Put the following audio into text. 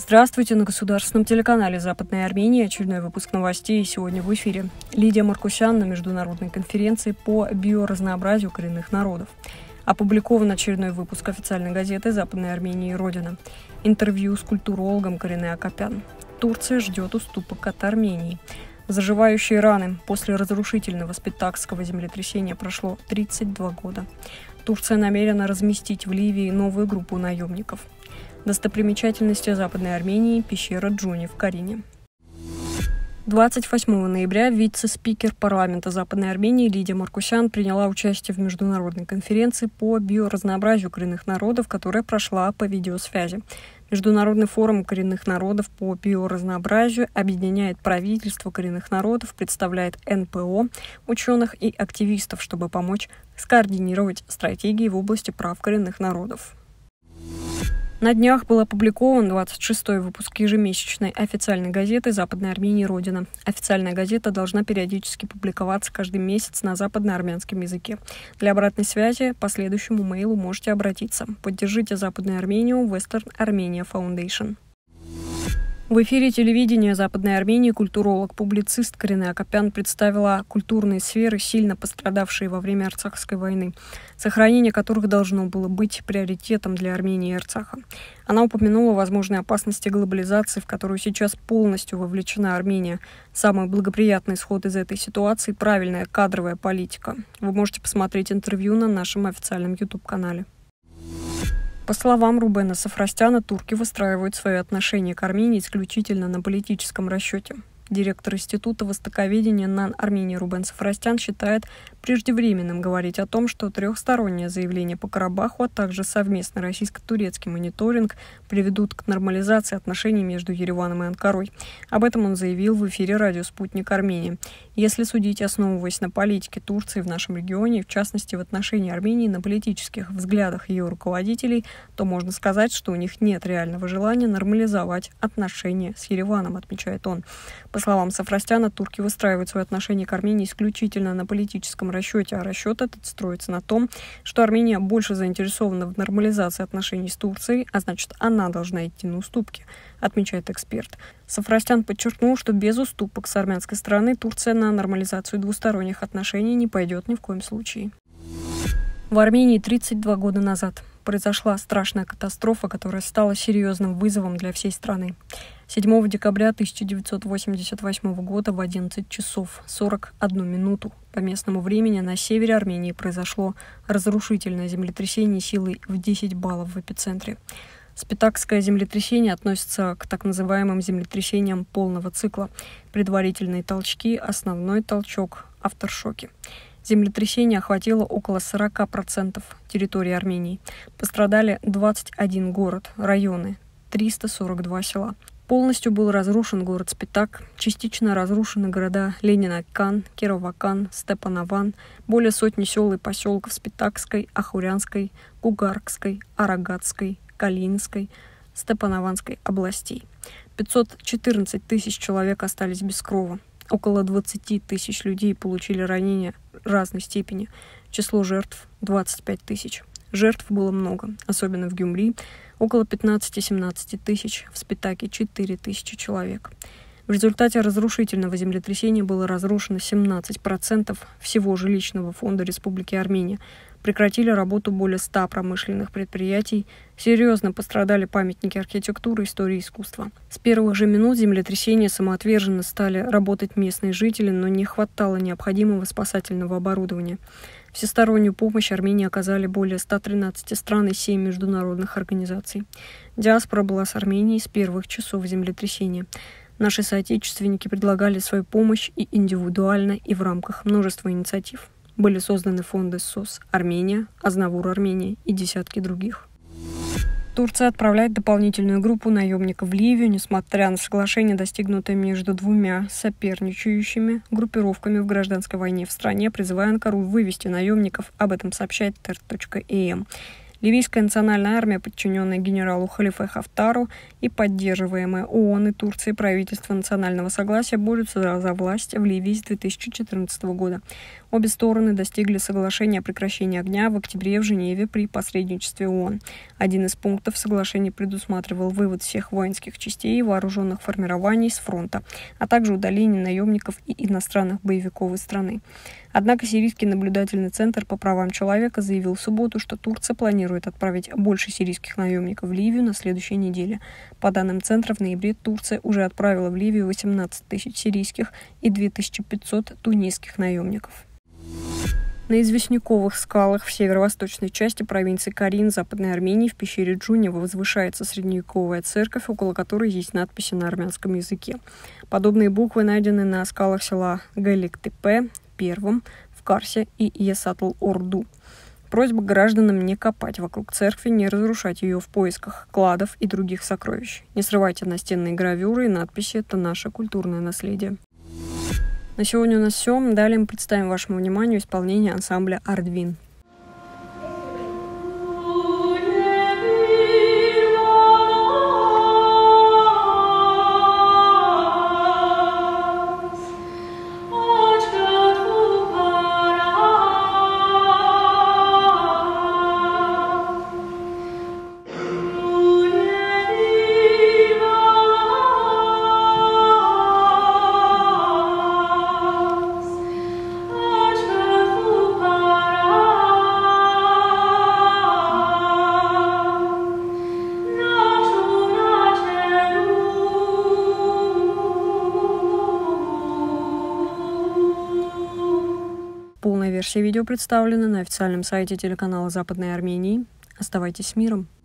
Здравствуйте, на государственном телеканале Западной Армении очередной выпуск новостей. Сегодня в эфире Лидия Маркусян на международной конференции по биоразнообразию коренных народов. Опубликован очередной выпуск официальной газеты Западной Армении «Родина». Интервью с культурологом Карине Акопян. Турция ждет уступок от Армении. Заживающие раны. После разрушительного спитакского землетрясения прошло 32 года. Турция намерена разместить в Ливии новую группу наемников. Достопримечательности Западной Армении – пещера Джуни в Карине. 28 ноября вице-спикер парламента Западной Армении Лидия Маркусян приняла участие в международной конференции по биоразнообразию коренных народов, которая прошла по видеосвязи. Международный форум коренных народов по биоразнообразию объединяет правительства коренных народов, представляет НПО, ученых и активистов, чтобы помочь скоординировать стратегии в области прав коренных народов. На днях был опубликован 26-й выпуск ежемесячной официальной газеты Западной Армении «Родина». Официальная газета должна периодически публиковаться каждый месяц на западноармянском языке. Для обратной связи по следующему мейлу можете обратиться. Поддержите Западную Армению Western Armenia Foundation. В эфире телевидения Западной Армении культуролог-публицист Карине Акопян представила культурные сферы, сильно пострадавшие во время Арцахской войны, сохранение которых должно было быть приоритетом для Армении и Арцаха. Она упомянула возможные опасности глобализации, в которую сейчас полностью вовлечена Армения. Самый благоприятный исход из этой ситуации – правильная кадровая политика. Вы можете посмотреть интервью на нашем официальном YouTube-канале. По словам Рубена Сафростяна, турки выстраивают свои отношения к Армении исключительно на политическом расчете. Директор Института востоковедения НАН Армении Рубен Сафростян считает преждевременным говорить о том, что трехстороннее заявление по Карабаху, а также совместный российско-турецкий мониторинг приведут к нормализации отношений между Ереваном и Анкарой. Об этом он заявил в эфире радио «Спутник Армении». Если судить, основываясь на политике Турции в нашем регионе, в частности в отношении Армении, на политических взглядах ее руководителей, то можно сказать, что у них нет реального желания нормализовать отношения с Ереваном, отмечает он. По словам Сафростяна, турки выстраивают свои отношения к Армении исключительно на политическом расчете, а расчет этот строится на том, что Армения больше заинтересована в нормализации отношений с Турцией, а значит, она должна идти на уступки, отмечает эксперт. Сафростян подчеркнул, что без уступок с армянской стороны Турция на нормализацию двусторонних отношений не пойдет ни в коем случае. В Армении 32 года назад произошла страшная катастрофа, которая стала серьезным вызовом для всей страны. 7 декабря 1988 года в 11 часов 41 минуту по местному времени на севере Армении произошло разрушительное землетрясение силой в 10 баллов в эпицентре. Спитакское землетрясение относится к так называемым землетрясениям полного цикла. Предварительные толчки, основной толчок, авторшоки. Землетрясение охватило около 40% территории Армении. Пострадали 21 город, районы, 342 села. Полностью был разрушен город Спитак, частично разрушены города Ленинакан, Кировакан, Степанован, более сотни сел и поселков Спитакской, Ахурянской, Кугаркской, Арагатской, Калининской, Степанованской областей. 514 тысяч человек остались без крова. Около 20 тысяч людей получили ранения разной степени. Число жертв – 25 тысяч. Жертв было много, особенно в Гюмри – около 15-17 тысяч, в Спитаке – 4 тысячи человек. В результате разрушительного землетрясения было разрушено 17% всего жилищного фонда Республики Армения. Прекратили работу более 100 промышленных предприятий, серьезно пострадали памятники архитектуры, истории и искусства. С первых же минут землетрясения самоотверженно стали работать местные жители, но не хватало необходимого спасательного оборудования. Всестороннюю помощь Армении оказали более 113 стран и 7 международных организаций. Диаспора была с Арменией с первых часов землетрясения. Наши соотечественники предлагали свою помощь и индивидуально, и в рамках множества инициатив. Были созданы фонды СОС Армения, Азнавур Армения и десятки других. Турция отправляет дополнительную группу наемников в Ливию, несмотря на соглашение, достигнутое между двумя соперничающими группировками в гражданской войне в стране, призывая Анкару вывести наемников. Об этом сообщает ter.am. Ливийская национальная армия, подчиненная генералу Халифе Хафтару и поддерживаемая ООН и Турцией правительство национального согласия, борются за власть в Ливии с 2014 года. Обе стороны достигли соглашения о прекращении огня в октябре в Женеве при посредничестве ООН. Один из пунктов соглашения предусматривал вывод всех воинских частей и вооруженных формирований с фронта, а также удаление наемников и иностранных боевиков из страны. Однако Сирийский наблюдательный центр по правам человека заявил в субботу, что Турция планирует отправить больше сирийских наемников в Ливию на следующей неделе. По данным центра, в ноябре Турция уже отправила в Ливию 18 тысяч сирийских и 2500 тунисских наемников. На известняковых скалах в северо-восточной части провинции Карин Западной Армении в пещере Джунева возвышается средневековая церковь, около которой есть надписи на армянском языке. Подобные буквы найдены на скалах села Галик-Тепе, Первом, в Карсе и Есатл-Орду. Просьба гражданам не копать вокруг церкви, не разрушать ее в поисках кладов и других сокровищ. Не срывайте настенные гравюры и надписи – это наше культурное наследие. На сегодня у нас все. Далее мы представим вашему вниманию исполнение ансамбля «Ардвин». Полная версия видео представлена на официальном сайте телеканала Западной Армении. Оставайтесь с миром!